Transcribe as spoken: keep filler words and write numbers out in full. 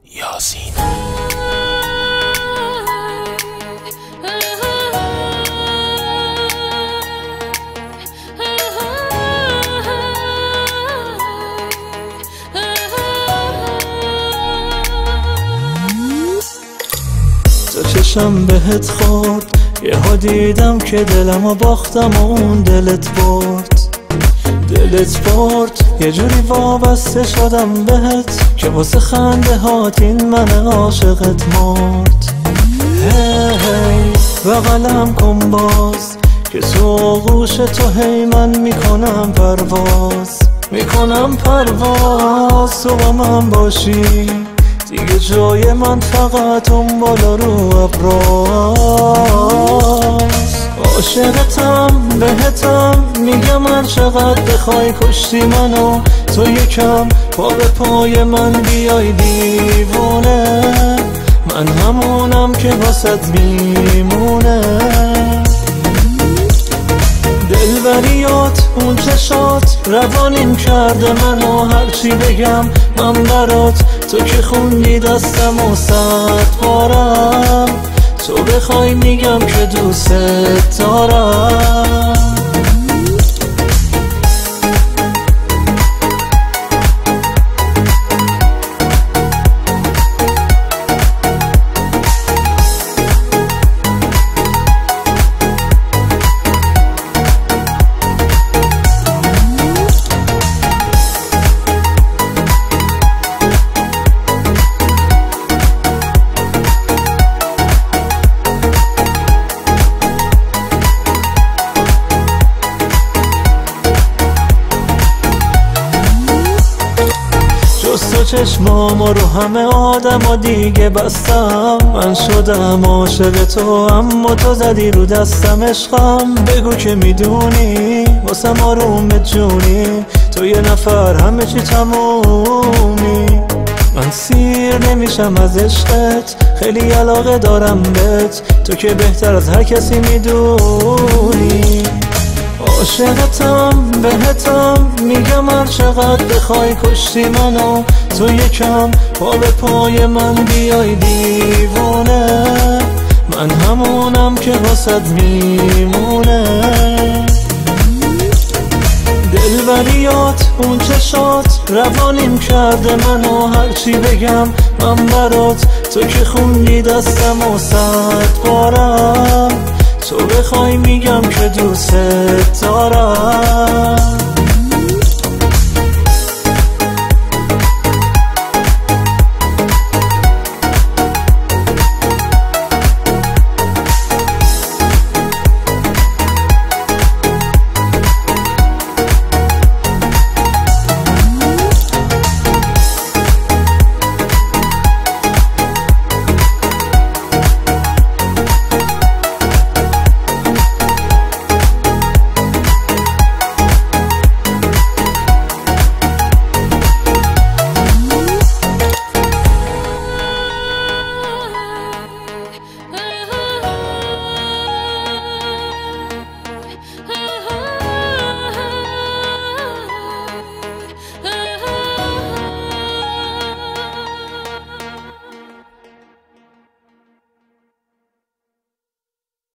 یاسین. تو چشم بهت خورد، یه ها دیدم که دلمو باختم و اون دلت برد. دلت برد یه جوری وابسته شدم بهت که واسه خنده هات این من عاشقت مرد. هی هی بغلم کن باز که تو آغوش تو هی من میکنم پرواز، میکنم پرواز. تو با من باشی دیگه جای من فقط اون بالا رو ابراز. عاشقتم بهتم میگم من چقدر بخوای کشتی منو، تو یکم پا به پای من بیای دیوونه، من همونم که واسط میمونه. دلبریات اون چشات روانیم کرده منو، هرچی بگم من برات تو که خوندی دستم و صد بارم، تو بخوای میگم که دوست دارم. تو چشمامو رو همه آدم و دیگه بستم، من شدم عاشق تو اما تو زدی رو دستم. عشقم بگو که میدونی واسم آروم جونی، تو یه نفر همه چی تمومی. من سیر نمیشم از عشقت، خیلی علاقه دارم بهت، تو که بهتر از هر کسی میدونی. عاشقتم بهتم میگم هر چقدر بخوای کشتی منو، تو یکم پا به پای من بیای دیوونه، من همونم که واسط میمونه. دلبریات اون چشات روانیم کرده منو، هرچی بگم من برات تو که خوندی دستم و صد بارم، تو بخوای میگم که دوست دارم.